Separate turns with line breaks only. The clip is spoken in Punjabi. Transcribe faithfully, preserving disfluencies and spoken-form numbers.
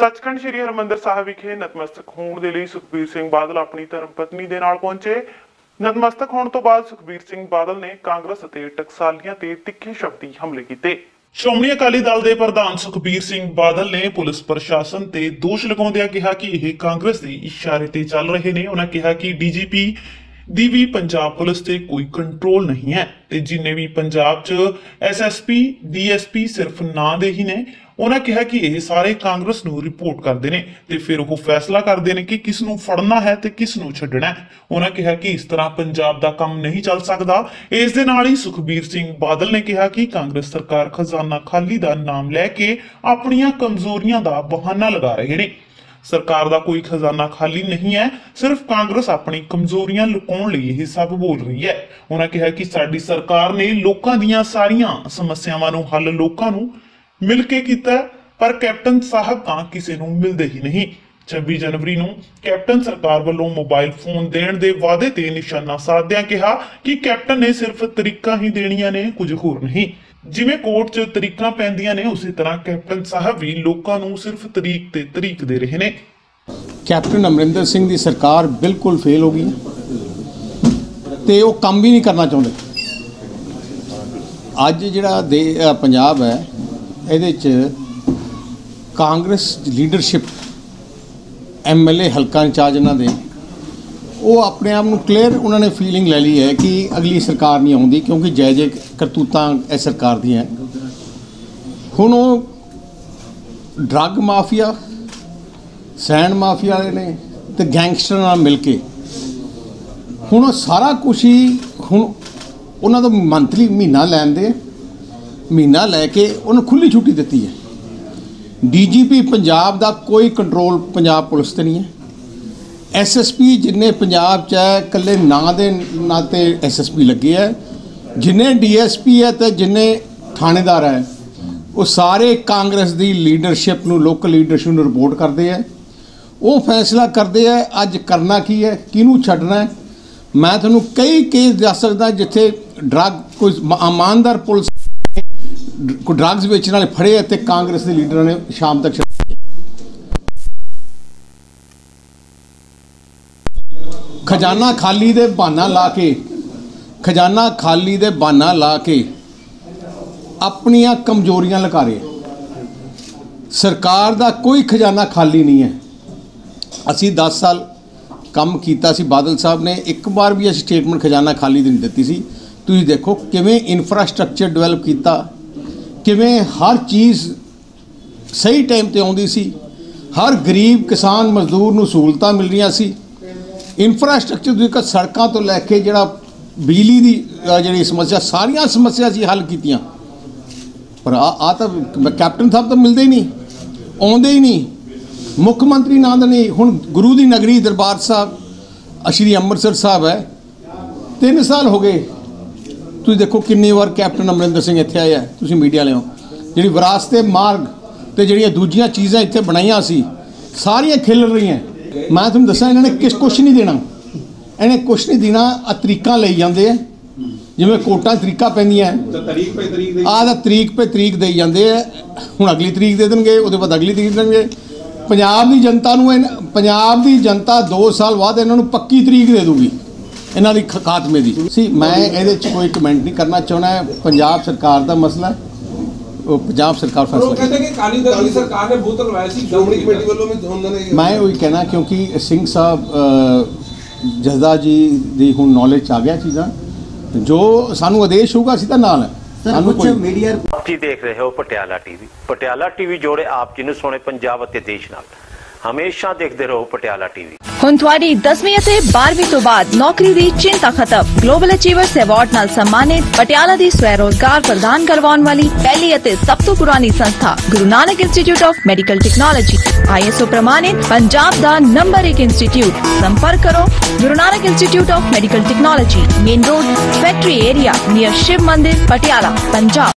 सचखंड श्री हरमंदिर साहिब विखे नतमस्तक होने के लिए सुखबीर सिंह बादल अपनी धर्मपत्नी के नाल पहुंचे। नतमस्तक होने तो बाद सुखबीर सिंह बादल ने कांग्रेस ते टकसालियां ते तिखे शब्दी हमले किए। श्रोमणी अकाली दल के प्रधान सुखबीर सिंह बादल ने पुलिस प्रशासन ते दोष लगाउंदियां कहा कि यह कांग्रेस के इशारे ते चल रहे ने। उन्होंने कहा कि डीजीपी दी भी पंजाब पुलिस ते कोई कंट्रोल नहीं है ते जिन्ने भी पंजाब च S S P D S P सिर्फ नां दे ही ने। उन्होंने कहा कि यह सारे कांग्रेस नूं रिपोर्ट करते हैं ते फिर वो फैसला करते हैं कि किस नूं फड़ना है ते किस नूं छड्डना है। उन्होंने कहा कि इस तरह पंजाब दा काम नहीं चल सकता। इस दे नाल ही सुखबीर सिंह बादल ने कहा कि कांग्रेस सरकार खजाना खाली दा नाम लैके अपनियां कमजोरियां दा बहाना लगा रहे हैं। सरकार दा कोई खजाना खाली नहीं है, सिर्फ कांग्रेस अपनी कमजोरियां लुकाउण लई यह सब बोल रही है। उन्होंने कहा कि साडी सरकार ने लोकां दीयां सारियां समस्यावां नूं हल लोकां नूं मिल के कीता, पर कैप्टन साहब तां किसी नूं मिलदे ही नहीं। छब्बीस जनवरी नूं कैप्टन सरकार वालों मोबाइल फोन देण दे वादे ते निशाना साधदियां कहा कि कैप्टन ने सिर्फ तरीकां ही देणियां ने, कुछ होर नहीं। जिवें कोर्ट च तरीकां पैंदियां ने उसी तरह कैप्टन साहब भी लोकां नूं सिर्फ तरीक ते तरीक दे रहे ने।
कैप्टन अमरिंदर सिंह दी सरकार बिल्कुल फेल हो गई ते वो काम भी नहीं करना चाहते। अज जिहड़ा दे पंजाब है ਇਹਦੇ 'ਚ Congress leadership M L A ਹਲਕਾ ਇੰਚਾਰਜ ਇਹਨਾਂ ਦੇ ਉਹ ਆਪਣੇ ਆਪ ਨੂੰ ਕਲੀਅਰ ਉਹਨਾਂ ਨੇ ਫੀਲਿੰਗ ਲੈ ਲਈ ਹੈ ਕਿ ਅਗਲੀ ਸਰਕਾਰ ਨਹੀਂ ਆਉਂਦੀ, ਕਿਉਂਕਿ ਜੈ ਜੈ ਕਰਤੂਤਾਂ ਇਹ ਸਰਕਾਰ ਦੀਆਂ। ਹੁਣ ਉਹ ਡਰੱਗ ਮਾਫੀਆ ਸੈਂਡ ਮਾਫੀਆ ਵਾਲੇ ਨੇ ਤੇ ਗੈਂਗਸਟਰ ਨਾਲ ਮਿਲ ਕੇ ਹੁਣ ਸਾਰਾ ਕੁਛ ਹੀ ਹੁਣ ਉਹਨਾਂ ਦਾ ਮੰਥਲੀ ਮਹੀਨਾ ਲੈਣ ਦੇ ਮਹੀਨਾ ਲੈ ਕੇ ਉਹਨੂੰ ਖੁੱਲੀ ਛੁੱਟੀ ਦਿੱਤੀ ਹੈ। ਡੀਜੀਪੀ ਪੰਜਾਬ ਦਾ ਕੋਈ ਕੰਟਰੋਲ ਪੰਜਾਬ ਪੁਲਿਸ ਤੇ ਨਹੀਂ ਹੈ। ਐਸਐਸਪੀ ਜਿੰਨੇ ਪੰਜਾਬ 'ਚ ਹੈ ਇਕੱਲੇ ਨਾਂ ਦੇ ਨਾਂ 'ਤੇ ਐਸਐਸਪੀ ਲੱਗੇ ਹੈ, ਜਿੰਨੇ ਡੀਐਸਪੀ ਹੈ ਤੇ ਜਿੰਨੇ ਥਾਣੇਦਾਰ ਹੈ ਉਹ ਸਾਰੇ ਕਾਂਗਰਸ ਦੀ ਲੀਡਰਸ਼ਿਪ ਨੂੰ ਲੋਕਲ ਲੀਡਰਸ਼ਿਪ ਨੂੰ ਰਿਪੋਰਟ ਕਰਦੇ ਹੈ। ਉਹ ਫੈਸਲਾ ਕਰਦੇ ਹੈ ਅੱਜ ਕਰਨਾ ਕੀ ਹੈ, ਕਿਹਨੂੰ ਛੱਡਣਾ ਹੈ। ਮੈਂ ਤੁਹਾਨੂੰ ਕਈ ਕੇਸ ਦੱਸ ਸਕਦਾ ਜਿੱਥੇ ਡਰੱਗ ਕੋਈ ਇਮਾਨਦਾਰ ਪੁਲਿਸ ਕੋਈ ਡਰੱਗਸ ਵੇਚਣ ਵਾਲੇ ਫੜੇ ਅਤੇ ਕਾਂਗਰਸ ਦੇ ਲੀਡਰਾਂ ਨੇ ਸ਼ਾਮ ਤੱਕ ਖਜ਼ਾਨਾ ਖਾਲੀ ਦੇ ਬਹਾਨਾ ਲਾ ਕੇ ਖਜ਼ਾਨਾ ਖਾਲੀ ਦੇ ਬਹਾਨਾ ਲਾ ਕੇ ਆਪਣੀਆਂ ਕਮਜ਼ੋਰੀਆਂ ਲੁਕਾ ਰਹੇ। ਸਰਕਾਰ ਦਾ ਕੋਈ ਖਜ਼ਾਨਾ ਖਾਲੀ ਨਹੀਂ ਹੈ। ਅਸੀਂ ਦਸ ਸਾਲ ਕੰਮ ਕੀਤਾ ਸੀ, ਬਾਦਲ ਸਾਹਿਬ ਨੇ ਇੱਕ ਵਾਰ ਵੀ ਅਸੀਂ ਸਟੇਟਮੈਂਟ ਖਜ਼ਾਨਾ ਖਾਲੀ ਦੀ ਨਹੀਂ ਦਿੱਤੀ ਸੀ। ਤੁਸੀਂ ਦੇਖੋ ਕਿਵੇਂ ਇਨਫਰਾਸਟ੍ਰਕਚਰ ਡਿਵੈਲਪ ਕੀਤਾ, ਕਿਵੇਂ ਹਰ ਚੀਜ਼ ਸਹੀ ਟਾਈਮ ਤੇ ਆਉਂਦੀ ਸੀ, ਹਰ ਗਰੀਬ ਕਿਸਾਨ ਮਜ਼ਦੂਰ ਨੂੰ ਸਹੂਲਤਾਂ ਮਿਲ ਰਹੀਆਂ ਸੀ। ਇਨਫਰਾਸਟ੍ਰਕਚਰ ਦੀ ਸੜਕਾਂ ਤੋਂ ਲੈ ਕੇ ਜਿਹੜਾ ਬਿਜਲੀ ਦੀ ਜਿਹੜੀ ਸਮੱਸਿਆ ਸਾਰੀਆਂ ਸਮੱਸਿਆ ਸੀ ਹੱਲ ਕੀਤੀਆਂ। ਪਰ ਆ ਆ ਤਾਂ ਕੈਪਟਨ ਸਾਹਿਬ ਤਾਂ ਮਿਲਦੇ ਹੀ ਨਹੀਂ, ਆਉਂਦੇ ਹੀ ਨਹੀਂ, ਮੁੱਖ ਮੰਤਰੀ ਨਾਂ ਦਾ ਨਹੀਂ। ਹੁਣ ਗੁਰੂ ਦੀ ਨਗਰੀ ਦਰਬਾਰ ਸਾਹਿਬ ਸ਼੍ਰੀ ਅੰਮ੍ਰਿਤਸਰ ਸਾਹਿਬ ਹੈ, ਤਿੰਨ ਸਾਲ ਹੋ ਗਏ। ਤੁਸੀਂ ਦੇਖੋ ਕਿੰਨੀ ਵਾਰ ਕੈਪਟਨ ਅਮਰਿੰਦਰ ਸਿੰਘ ਇੱਥੇ ਆਇਆ। ਤੁਸੀਂ ਮੀਡੀਆ ਲਿਓ ਜਿਹੜੀ ਵਿਰਾਸਤ ਮਾਰਗ ਤੇ ਜਿਹੜੀਆਂ ਦੂਜੀਆਂ ਚੀਜ਼ਾਂ ਇੱਥੇ ਬਣਾਈਆਂ ਸੀ ਸਾਰੀਆਂ ਖਿਲ ਰਹੀਆਂ। ਮੈਂ ਤੁਹਾਨੂੰ ਦੱਸਾਂ ਇਹਨਾਂ ਨੇ ਕਿਸ ਕੁਛ ਨਹੀਂ ਦੇਣਾ, ਇਹਨੇ ਕੁਛ ਨਹੀਂ ਦੇਣਾ। ਆ ਤਰੀਕਾਂ ਲਈ ਜਾਂਦੇ ਆ, ਜਿਵੇਂ ਕੋਟਾਂ ਤਰੀਕਾਂ ਪੈਂਦੀਆਂ ਆਹ ਦਾ ਤਰੀਕ ਪੇ ਤਰੀਕ ਦੇਈ ਜਾਂਦੇ ਆ। ਹੁਣ ਅਗਲੀ ਤਰੀਕ ਦੇ ਦੇਣਗੇ, ਉਹਦੇ ਬਾਅਦ ਅਗਲੀ ਤਰੀਕ ਦੇਣਗੇ। ਪੰਜਾਬ ਦੀ ਜਨਤਾ ਨੂੰ ਪੰਜਾਬ ਦੀ ਜਨਤਾ ਦੋ ਸਾਲ ਬਾਅਦ ਇਹਨਾਂ ਨੂੰ ਪੱਕੀ ਤਰੀਕ ਦੇ ਦੂਗੀ ਇਹਨਾਂ ਦੀ ਖਾਤਮੇ ਦੀ। ਸੀ ਮੈਂ ਇਹਦੇ 'ਚ ਕੋਈ ਕਮੈਂਟ ਨਹੀਂ ਕਰਨਾ ਚਾਹੁੰਦਾ। ਪੰਜਾਬ ਸਰਕਾਰ ਦਾ ਮਸਲਾ ਹੈ, ਉਹ ਪੰਜਾਬ ਸਰਕਾਰ ਫੈਸਲਾ। ਉਹ ਕਹਿੰਦੇ ਕਿ ਅਕਾਲੀ ਦਲ ਦੀ ਸਰਕਾਰ ਨੇ ਬੂਤ ਲਵਾਇਆ ਸੀ ਸ਼੍ਰੋਮਣੀ ਕਮੇਟੀ ਵੱਲੋਂ ਵੀ ਉਹਨਾਂ ਨੇ। ਮੈਂ ਉਹੀ ਕਹਿਣਾ ਕਿਉਂਕਿ ਸਿੰਘ ਸਾਹਿਬ ਜਜ਼ਦਾ ਜੀ ਦੀ ਹੁਣ ਨੌਲੇਜ 'ਚ ਆ ਗਿਆ ਚੀਜ਼ਾਂ, ਜੋ ਸਾਨੂੰ ਆਦੇਸ਼ ਹੋਊਗਾ ਅਸੀਂ ਤਾਂ ਨਾਲ ਹੈ। ਸਾਨੂੰ ਕੋਈ ਮੀਡੀਆ
ਤੁਸੀਂ ਦੇਖ ਰਹੇ ਹੋ ਪਟਿਆਲਾ ਟੀਵੀ। ਪਟਿਆਲਾ ਟੀਵੀ ਜੋੜੇ ਆਪ ਜੀ ਨੂੰ ਸੋਹਣੇ ਪੰਜਾਬ ਅਤੇ ਦੇਸ਼ ਨਾਲ। हमेशा देखते रहो पटियाला टीवी।
हुण तुहाडी दसवीं ਅਤੇ बारहवीं ਤੋਂ ਬਾਅਦ ਨੌਕਰੀ ਦੀ ਚਿੰਤਾ ਖਤਮ। ਗਲੋਬਲ ਅਚੀਵਰਸ ਅਵਾਰਡ ਨਾਲ ਸਨਮਾਨਿਤ ਪਟਿਆਲਾ ਦੀ ਸਵੈ ਰੋਜ਼ਗਾਰ ਪ੍ਰਦਾਨ ਕਰਵਾਉਣ ਵਾਲੀ ਪਹਿਲੀ ਅਤੇ ਸਭ ਤੋਂ ਪੁਰਾਣੀ ਸੰਸਥਾ Guru Nanak institute of medical technology I S O ਪ੍ਰਮਾਣਿਤ ਪੰਜਾਬ ਦਾ ਨੰਬਰ ਇੱਕ ਇੰਸਟੀਚਿਊਟ। ਸੰਪਰਕ ਕਰੋ Guru Nanak institute of medical technology, main road, factory area, near Shiv Mandir, Patiala, Punjab.